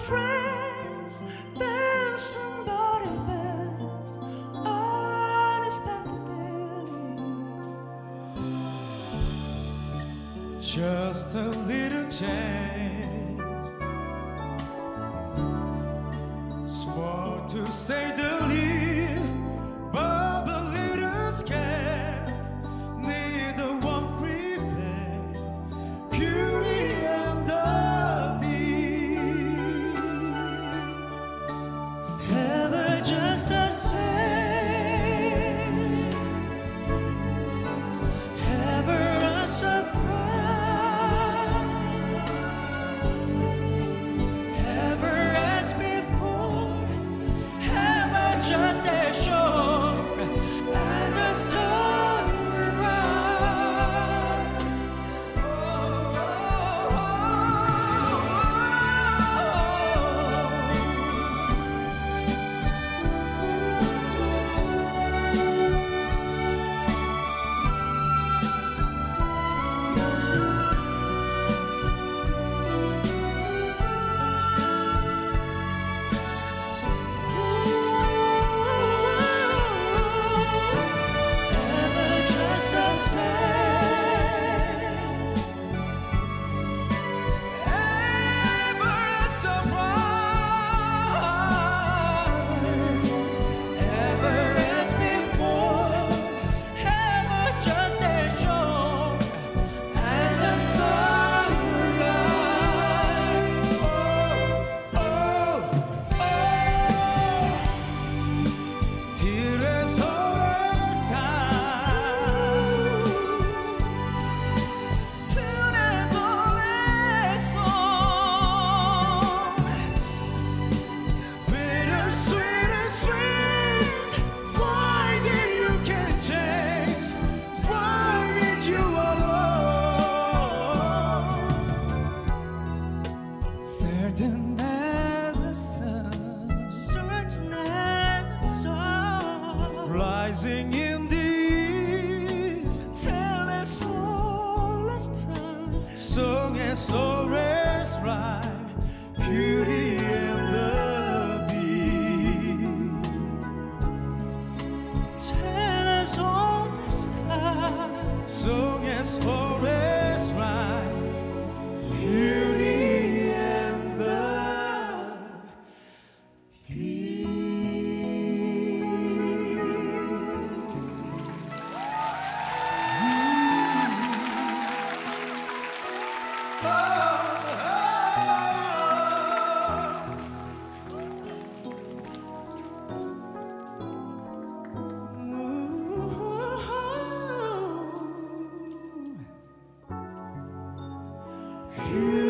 friends, then somebody bends unexpectedly. Just a little change, small to say the least, but a little scared. Neither one prepared. Beauty and the Beast, ever just the same, ever a surprise, ever as before, ever just as sure as a sunrise. Oh, oh, ever just the same, ever a surprise, ever as before, ever just as sure as a sunrise. Oh, oh, oh, tires always time, tires always on. Bittersweet and sweet, finding you can change, finding you alone. Certain as the sun, certain as the sun, rising in the till it's all last time. Song is always right, beauty and the Beast. Tell us all this time. Song is always right, beauty and the Beast. You